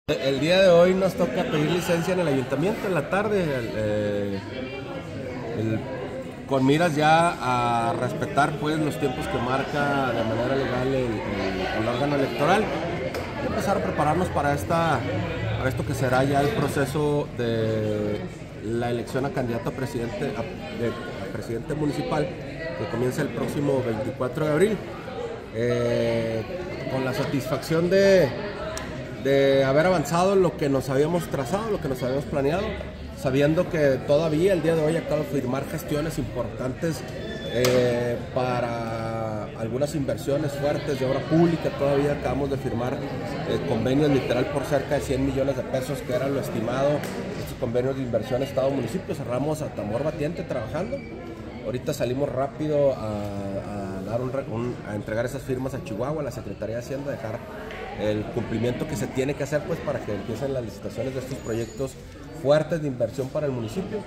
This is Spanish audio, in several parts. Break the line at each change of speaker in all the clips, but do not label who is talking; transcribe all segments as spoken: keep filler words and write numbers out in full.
El día de hoy nos toca pedir licencia en el ayuntamiento en la tarde, el, eh, el, con miras ya a respetar pues los tiempos que marca de manera legal el, el, el órgano electoral y empezar a prepararnos para, esta, para esto que será ya el proceso de la elección a candidato a presidente, a, de, a presidente municipal que comienza el próximo veinticuatro de abril, eh, con la satisfacción de de haber avanzado lo que nos habíamos trazado, lo que nos habíamos planeado, sabiendo que todavía el día de hoy acabo de firmar gestiones importantes eh, para algunas inversiones fuertes de obra pública. Todavía acabamos de firmar eh, convenios literal por cerca de cien millones de pesos, que era lo estimado. Estos convenios de inversión Estado-Municipio, cerramos a tambor batiente trabajando. Ahorita salimos rápido a, a, dar un, un, a entregar esas firmas a Chihuahua, a la Secretaría de Hacienda, dejar el cumplimiento que se tiene que hacer pues para que empiecen las licitaciones de estos proyectos fuertes de inversión para el municipio.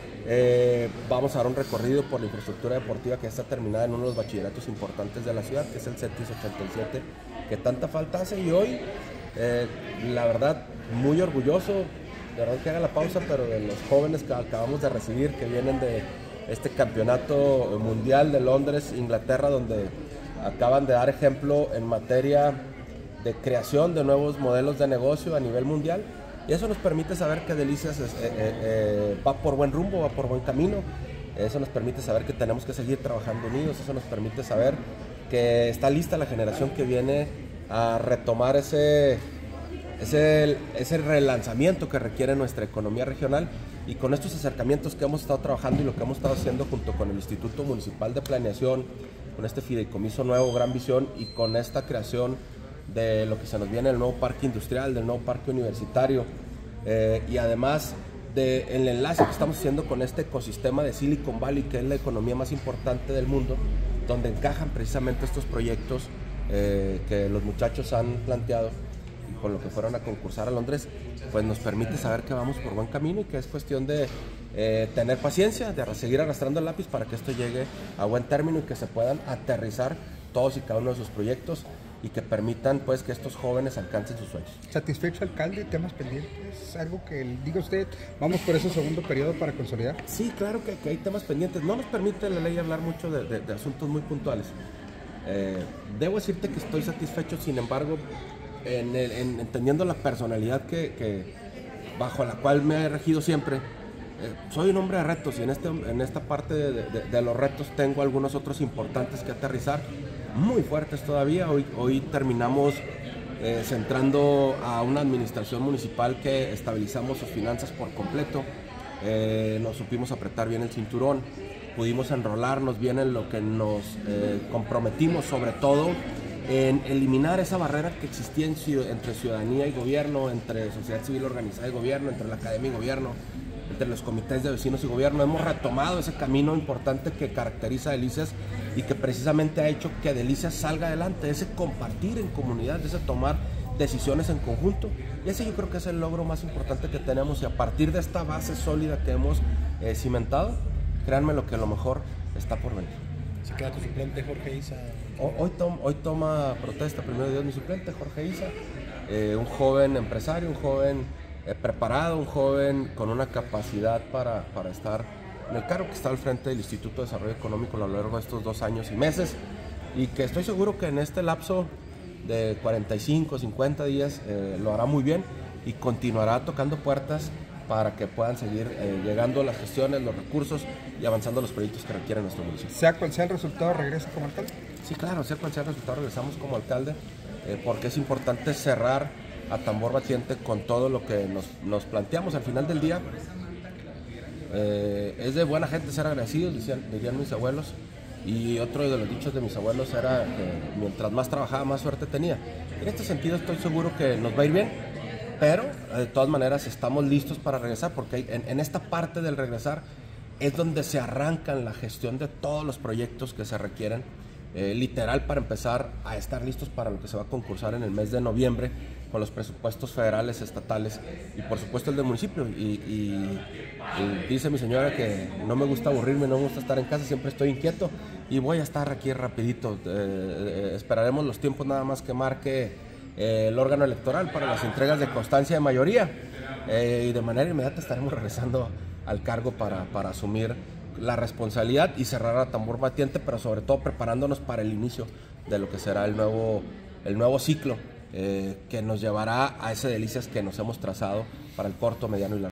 Eh, vamos a dar un recorrido por la infraestructura deportiva que ya está terminada en uno de los bachilleratos importantes de la ciudad, que es el CETIS ochenta y siete, que tanta falta hace. Y hoy, eh, la verdad, muy orgulloso, de verdad que haga la pausa, pero de los jóvenes que acabamos de recibir, que vienen de este campeonato mundial de Londres, Inglaterra, donde acaban de dar ejemplo en materia de creación de nuevos modelos de negocio a nivel mundial, y eso nos permite saber que Delicias es, eh, eh, va por buen rumbo, va por buen camino. Eso nos permite saber que tenemos que seguir trabajando unidos. Eso nos permite saber que está lista la generación que viene a retomar ese, ese, ese relanzamiento que requiere nuestra economía regional. Y con estos acercamientos que hemos estado trabajando y lo que hemos estado haciendo junto con el Instituto Municipal de Planeación, con este fideicomiso nuevo, Gran Visión, y con esta creación de lo que se nos viene, el nuevo parque industrial, del nuevo parque universitario, eh, y además del enlace que estamos haciendo con este ecosistema de Silicon Valley, que es la economía más importante del mundo, donde encajan precisamente estos proyectos eh, que los muchachos han planteado y con lo que fueron a concursar a Londres, pues nos permite saber que vamos por buen camino y que es cuestión de eh, tener paciencia, de seguir arrastrando el lápiz para que esto llegue a buen término y que se puedan aterrizar todos y cada uno de sus proyectos y que permitan pues que estos jóvenes alcancen sus sueños.
¿Satisfecho, alcalde? ¿Temas pendientes? ¿Algo que diga usted, vamos por ese segundo periodo para consolidar?
Sí, claro que, que hay temas pendientes. No nos permite la ley hablar mucho de, de, de asuntos muy puntuales. Eh, debo decirte que estoy satisfecho, sin embargo, en el, en, entendiendo la personalidad que, que bajo la cual me he regido siempre, eh, soy un hombre de retos y en, este, en esta parte de, de, de los retos tengo algunos otros importantes que aterrizar, muy fuertes todavía. Hoy, hoy terminamos eh, centrando a una administración municipal que estabilizamos sus finanzas por completo, eh, nos supimos apretar bien el cinturón, pudimos enrolarnos bien en lo que nos eh, comprometimos, sobre todo en eliminar esa barrera que existía en, entre ciudadanía y gobierno, entre sociedad civil organizada y gobierno, entre la academia y gobierno, entre los comités de vecinos y gobierno. Hemos retomado ese camino importante que caracteriza a Delicias y que precisamente ha hecho que Delicias salga adelante, ese compartir en comunidad, ese tomar decisiones en conjunto. Y ese yo creo que es el logro más importante que tenemos, y a partir de esta base sólida que hemos eh, cimentado, créanme lo que a lo mejor está por venir.
¿Se queda tu suplente Jorge Isa?
Hoy, tom, hoy toma protesta, primero Dios, mi suplente Jorge Isa, eh, un joven empresario, un joven eh, preparado, un joven con una capacidad para, para estar en el cargo, que está al frente del Instituto de Desarrollo Económico a lo largo de estos dos años y meses, y que estoy seguro que en este lapso de cuarenta y cinco, cincuenta días eh, lo hará muy bien y continuará tocando puertas para que puedan seguir eh, llegando las gestiones, los recursos y avanzando los proyectos que requiere nuestro municipio.
Sea cual sea el resultado, ¿regresa como alcalde?
Sí, claro, sea cual sea el resultado, regresamos como alcalde, eh, porque es importante cerrar a tambor batiente con todo lo que nos, nos planteamos. Al final del día, eh, es de buena gente ser agradecidos, dirían, dirían mis abuelos, y otro de los dichos de mis abuelos era que mientras más trabajaba, más suerte tenía. En este sentido estoy seguro que nos va a ir bien, pero de todas maneras estamos listos para regresar, porque en, en esta parte del regresar es donde se arrancan la gestión de todos los proyectos que se requieren, eh, literal, para empezar a estar listos para lo que se va a concursar en el mes de noviembre con los presupuestos federales, estatales y por supuesto el del municipio. Y, y, y dice mi señora que no me gusta aburrirme, no me gusta estar en casa, siempre estoy inquieto y voy a estar aquí rapidito. Eh, eh, esperaremos los tiempos nada más que marque eh, el órgano electoral para las entregas de constancia de mayoría, eh, y de manera inmediata estaremos regresando al cargo para, para asumir la responsabilidad y cerrar a tambor batiente, pero sobre todo preparándonos para el inicio de lo que será el nuevo, el nuevo ciclo, eh, que nos llevará a ese delicias que nos hemos trazado para el corto, mediano y largo